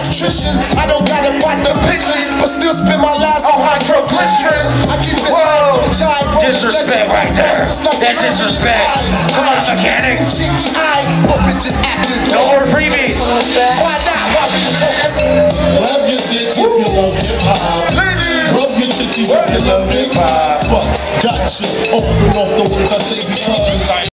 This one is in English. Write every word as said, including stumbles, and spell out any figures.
electrician. I don't got a partner pitching, but still spend my life on hydroglycerin. I keep it Whoa! like jive. Disrespect right there. That's disrespect. Come on, mechanic. But bitches acting No more freebies. Why not? Why we talking? Grab your dicks if you love hip hop. Rub your titties if you love hip hop. But gotcha. Open off the words I say because